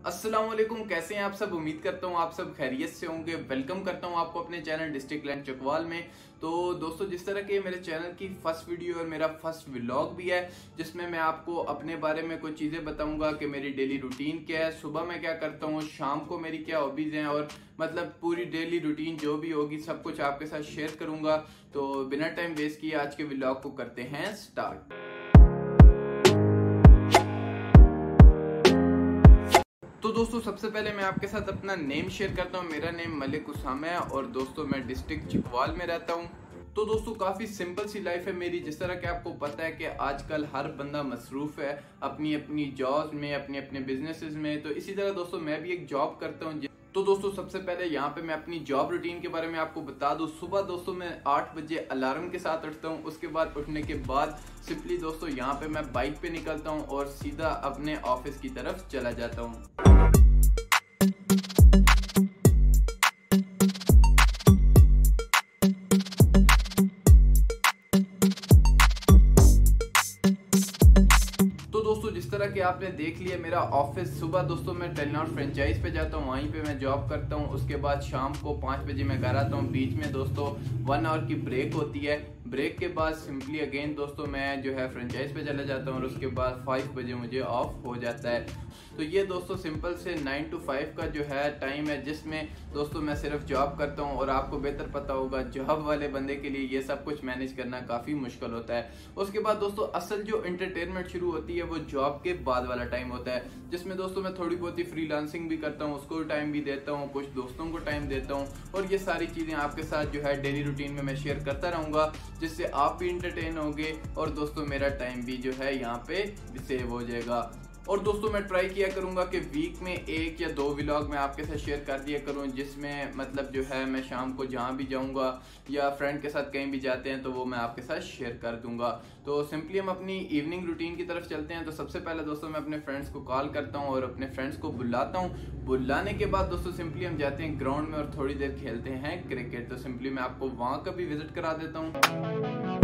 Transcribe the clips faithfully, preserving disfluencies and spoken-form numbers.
अस्सलाम वालेकुम, कैसे हैं आप सब। उम्मीद करता हूँ आप सब खैरियत से होंगे। वेलकम करता हूँ आपको अपने चैनल डिस्ट्रिक्ट लैंड चकवाल में। तो दोस्तों, जिस तरह के मेरे चैनल की फर्स्ट वीडियो और मेरा फर्स्ट व्लॉग भी है, जिसमें मैं आपको अपने बारे में कुछ चीज़ें बताऊंगा कि मेरी डेली रूटीन क्या है, सुबह मैं क्या करता हूँ, शाम को मेरी क्या हॉबीज़ हैं, और मतलब पूरी डेली रूटीन जो भी होगी सब कुछ आपके साथ शेयर करूंगा। तो बिना टाइम वेस्ट किए आज के व्लॉग को करते हैं स्टार्ट। तो दोस्तों, सबसे पहले मैं आपके साथ अपना नेम शेयर करता हूँ। मेरा नेम मलिक उसामा है और दोस्तों मैं डिस्ट्रिक्ट चकवाल में रहता हूँ। तो दोस्तों, काफ़ी सिंपल सी लाइफ है मेरी। जिस तरह कि आपको पता है कि आजकल हर बंदा मसरूफ़ है अपनी अपनी जॉब में, अपने अपने बिजनेसेस में। तो इसी तरह दोस्तों मैं भी एक जॉब करता हूँ। तो दोस्तों, सबसे पहले यहाँ पे मैं अपनी जॉब रूटीन के बारे में आपको बता दूँ। सुबह दोस्तों मैं आठ बजे अलार्म के साथ उठता हूँ। उसके बाद उठने के बाद सिंपली दोस्तों यहाँ पे मैं बाइक पे निकलता हूँ और सीधा अपने ऑफिस की तरफ चला जाता हूँ। दोस्तों, जिस तरह कि आपने देख लिया मेरा ऑफिस, सुबह दोस्तों मैं टेलीनॉर फ्रेंचाइज पे जाता हूँ, वहीं पे मैं जॉब करता हूँ। उसके बाद शाम को पाँच बजे मैं घर आता हूँ। बीच में दोस्तों वन आवर की ब्रेक होती है। ब्रेक के बाद सिंपली अगेन दोस्तों मैं जो है फ्रेंचाइज पे चला जाता हूँ और उसके बाद फाइव बजे मुझे ऑफ हो जाता है। तो ये दोस्तों सिंपल से नाइन टू फाइव का जो है टाइम है, जिसमें दोस्तों मैं सिर्फ जॉब करता हूँ। और आपको बेहतर पता होगा जॉब वाले बंदे के लिए ये सब कुछ मैनेज करना काफ़ी मुश्किल होता है। उसके बाद दोस्तों असल जो एंटरटेनमेंट शुरू होती है वो जॉब के बाद वाला टाइम होता है, जिसमें दोस्तों मैं थोड़ी बहुत ही फ्रीलांसिंग भी करता हूँ, उसको टाइम भी देता हूँ, कुछ दोस्तों को टाइम देता हूँ। और ये सारी चीज़ें आपके साथ जो है डेली रूटीन में मैं शेयर करता रहूँगा, जिससे आप भी इंटरटेन होंगे और दोस्तों मेरा टाइम भी जो है यहाँ पे सेव हो जाएगा। और दोस्तों मैं ट्राई किया करूंगा कि वीक में एक या दो व्लॉग मैं आपके साथ शेयर कर दिया करूं, जिसमें मतलब जो है मैं शाम को जहां भी जाऊंगा या फ्रेंड के साथ कहीं भी जाते हैं तो वो मैं आपके साथ शेयर कर दूंगा। तो सिंपली हम अपनी इवनिंग रूटीन की तरफ चलते हैं। तो सबसे पहले दोस्तों मैं अपने फ्रेंड्स को कॉल करता हूँ और अपने फ्रेंड्स को बुलाता हूँ। बुलाने के बाद दोस्तों सिंपली हम जाते हैं ग्राउंड में और थोड़ी देर खेलते हैं क्रिकेट। तो सिंपली मैं आपको वहाँ का भी विजिट करा देता हूँ।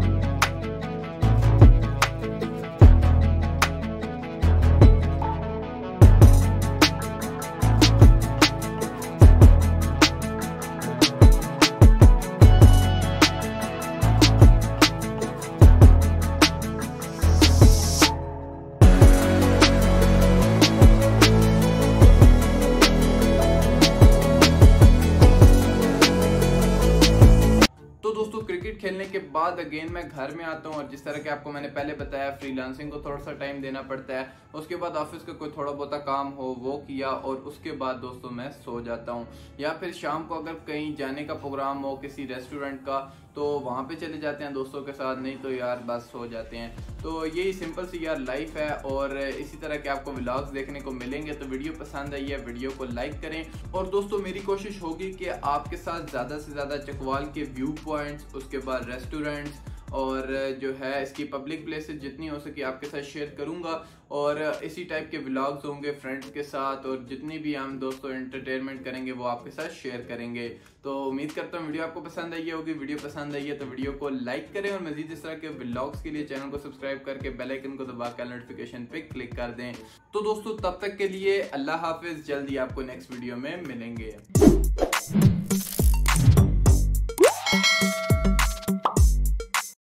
क्रिकेट खेलने के बाद अगेन मैं घर में आता हूँ और जिस तरह के आपको मैंने पहले बताया फ्रीलांसिंग को थोड़ा सा टाइम देना पड़ता है। उसके बाद ऑफिस का कोई थोड़ा बहुत काम हो वो किया और उसके बाद दोस्तों मैं सो जाता हूँ। या फिर शाम को अगर कहीं जाने का प्रोग्राम हो किसी रेस्टोरेंट का तो वहाँ पे चले जाते हैं दोस्तों के साथ, नहीं तो यार बस सो जाते हैं। तो यही सिंपल सी यार लाइफ है और इसी तरह के आपको व्लॉग्स देखने को मिलेंगे। तो वीडियो पसंद आई है वीडियो को लाइक करें। और दोस्तों मेरी कोशिश होगी कि आपके साथ ज़्यादा से ज़्यादा चकवाल के व्यू पॉइंट्स, उसके बाद रेस्टोरेंट्स और जो है इसकी पब्लिक प्लेसेस जितनी हो सके आपके साथ शेयर करूंगा। और इसी टाइप के व्लॉग्स होंगे फ्रेंड्स के साथ, और जितनी भी हम दोस्तों एंटरटेनमेंट करेंगे वो आपके साथ शेयर करेंगे। तो उम्मीद करता हूँ वीडियो आपको पसंद आई होगी। वीडियो पसंद आई है तो वीडियो को लाइक करें और मजीद इस तरह के व्लॉग्स के लिए चैनल को सब्सक्राइब करके बेल आइकन को दबाकर नोटिफिकेशन पे क्लिक कर दें। तो दोस्तों तब तक के लिए अल्लाह हाफिज, जल्दी आपको नेक्स्ट वीडियो में मिलेंगे।